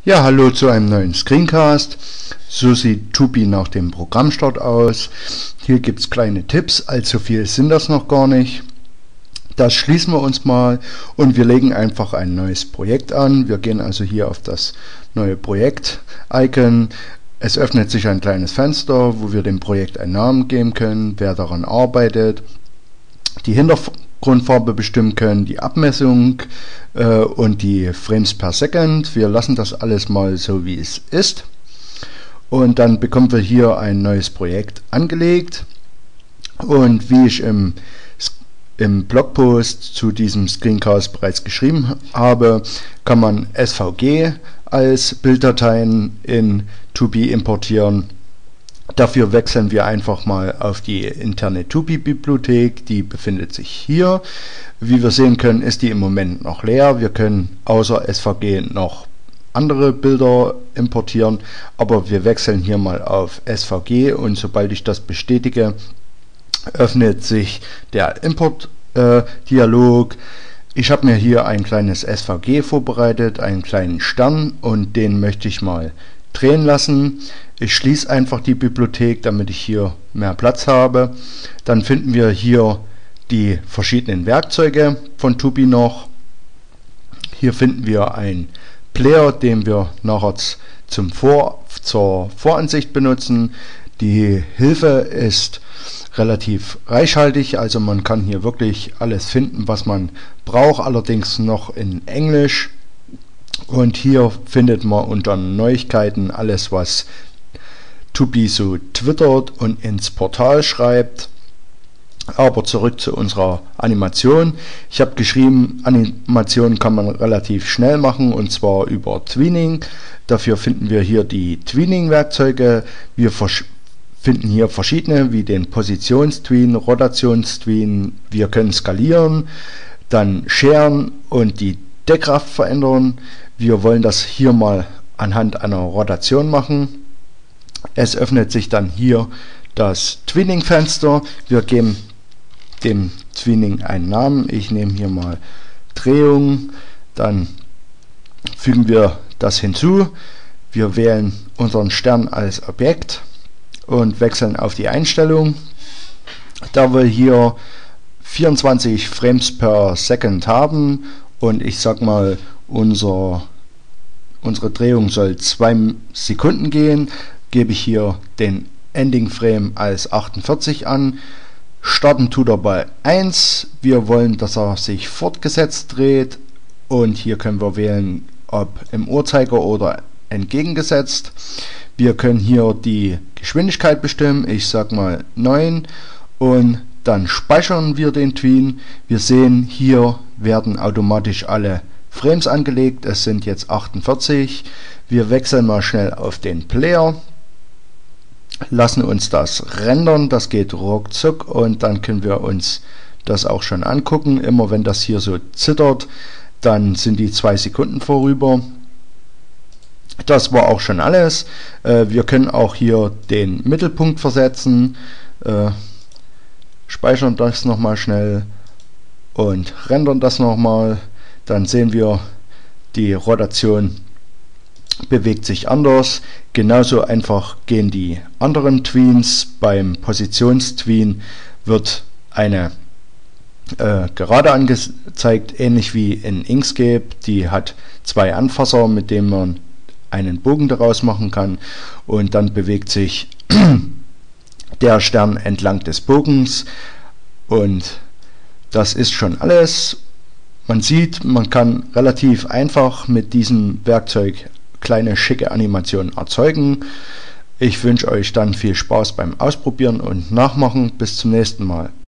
Ja, hallo zu einem neuen Screencast. So sieht Tupi nach dem Programmstart aus. Hier gibt es kleine Tipps, allzu viel sind das noch gar nicht. Das schließen wir uns mal und wir legen einfach ein neues Projekt an. Wir gehen also hier auf das neue Projekt-Icon. Es öffnet sich ein kleines Fenster, wo wir dem Projekt einen Namen geben können, wer daran arbeitet, die Hintergrundfarbe bestimmen können, die Abmessung und die Frames per Second. Wir lassen das alles mal so, wie es ist. Und dann bekommen wir hier ein neues Projekt angelegt. Und wie ich im Blogpost zu diesem Screencast bereits geschrieben habe, kann man SVG als Bilddateien in Tupi importieren. Dafür wechseln wir einfach mal auf die interne Tupi-Bibliothek, die befindet sich hier. Wie wir sehen können, ist die im Moment noch leer. Wir können außer SVG noch andere Bilder importieren, aber wir wechseln hier mal auf SVG und sobald ich das bestätige, öffnet sich der Import-Dialog. Ich habe mir hier ein kleines SVG vorbereitet, einen kleinen Stern, und den möchte ich mal drehen lassen. Ich schließe einfach die Bibliothek, damit ich hier mehr Platz habe. Dann finden wir hier die verschiedenen Werkzeuge von Tupi noch. Hier finden wir einen Player, den wir nachher zur Voransicht benutzen. Die Hilfe ist relativ reichhaltig, also man kann hier wirklich alles finden, was man braucht, allerdings noch in Englisch. Und hier findet man unter Neuigkeiten alles, was Tupi so twittert und ins Portal schreibt. Aber zurück zu unserer Animation. Ich habe geschrieben, Animationen kann man relativ schnell machen, und zwar über Tweening. Dafür finden wir hier die Tweening-Werkzeuge. Wir finden hier verschiedene, wie den Positionstween, Rotationstween. Wir können skalieren, dann scheren und die Deckkraft verändern. Wir wollen das hier mal anhand einer Rotation machen. Es öffnet sich dann hier das Tweening-Fenster. Wir geben dem Tweening einen Namen. Ich nehme hier mal Drehung. Dann fügen wir das hinzu. Wir wählen unseren Stern als Objekt und wechseln auf die Einstellung. Da wir hier 24 Frames per Second haben und ich sag mal, unsere Drehung soll 2 Sekunden gehen, gebe ich hier den Ending Frame als 48 an. Starten tut er bei 1. Wir wollen, dass er sich fortgesetzt dreht, und hier können wir wählen, ob im Uhrzeiger oder entgegengesetzt. Wir können hier die Geschwindigkeit bestimmen, ich sag mal 9, und dann speichern wir den Tween. Wir sehen, hier werden automatisch alle Frames angelegt, es sind jetzt 48. Wir wechseln mal schnell auf den Player, lassen uns das rendern, das geht ruckzuck, und dann können wir uns das auch schon angucken. Immer wenn das hier so zittert, dann sind die 2 Sekunden vorüber. Das war auch schon alles. Wir können auch hier den Mittelpunkt versetzen, speichern das nochmal schnell und rendern das nochmal. Dann sehen wir, die Rotation bewegt sich anders. Genauso einfach gehen die anderen Tweens. Beim Positionstween wird eine Gerade angezeigt, ähnlich wie in Inkscape. Die hat 2 Anfasser, mit denen man einen Bogen daraus machen kann, und dann bewegt sich der Stern entlang des Bogens, und das ist schon alles. Man sieht, man kann relativ einfach mit diesem Werkzeug kleine schicke Animationen erzeugen. Ich wünsche euch dann viel Spaß beim Ausprobieren und Nachmachen. Bis zum nächsten Mal.